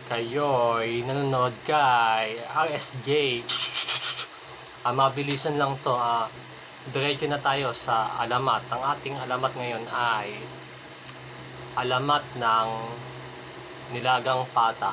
kayo'y nanonood kay RSJ. Mabilisan lang to. Diretso na tayo sa alamat. Ang ating alamat ngayon ay alamat ng nilagang pata.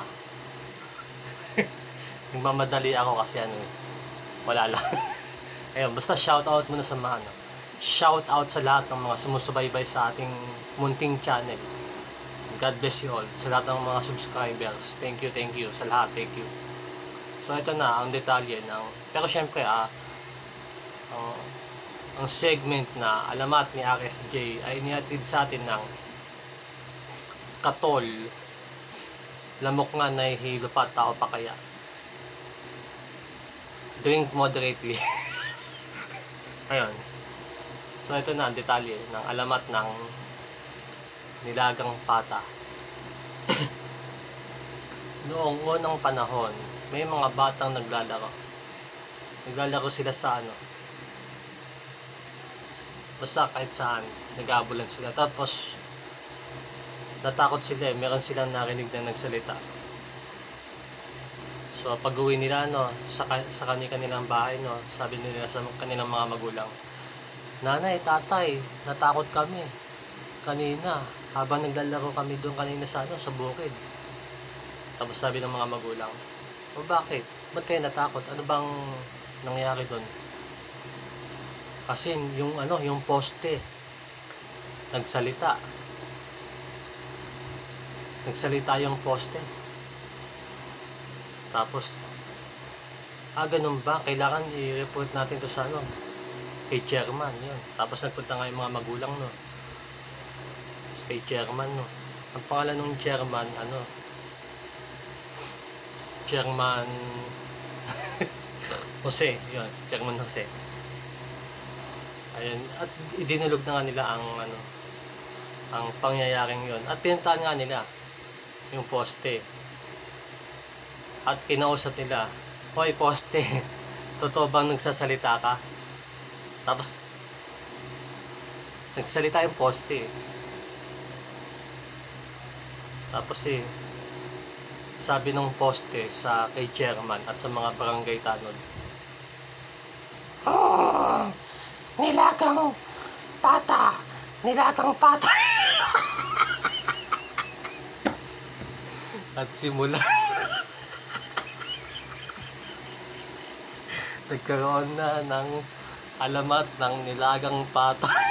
Nagmamadali ako kasi wala lang. Ayun, basta shout out muna sa mga shout out sa lahat ng mga sumusubaybay sa ating munting channel. God bless you all. Sa lahat ng mga subscribers. Thank you sa lahat. Thank you. So ito na ang detalye ng, pero syempre ang segment na alamat ni RSJ ay inihatid sa atin ng katol, lamok nga na hilo pa, tao pa kaya. Drink moderately. Ayun. So ito na ang detalye ng alamat ng nilagang pata. Noong unang panahon, may mga batang naglalaro. Naglalaro sila sa basta kahit saan, nag-aabulan sila. Tapos natakot sila meron silang narinig na nagsalita. So pag uwi nila sa kanilang bahay sabi nila sa kanilang mga magulang, "Nanay, tatay, natakot kami kanina habang naglalaro kami doon kanina sa bukid." Tapos sabi ng mga magulang, "O bakit? Ba't kayo natakot? Ano bang nangyari doon?" Kasi yung poste nagsalita. Nagsalita yung poste. Tapos ganun ba? Kailangan i-report natin to sa kay chairman, yun. Tapos nagpunta nga yung mga magulang kay chairman Ang pangalan ng chairman Chairman Jose, yun, Chairman Jose. Ayun, at idinulog na nga nila ang pangyayaring yun. At pinuntahan nga nila yung poste. At kinausap nila, "Hoy poste, totoo bang nagsasalita ka?" Tapos nagsalita yung poste. Tapos sabi ng poste sa kay chairman at sa mga barangay tanod, "Oh, nilagang pata! Nilagang pata!" At simula nagkaroon na ng alamat ng nilagang pata.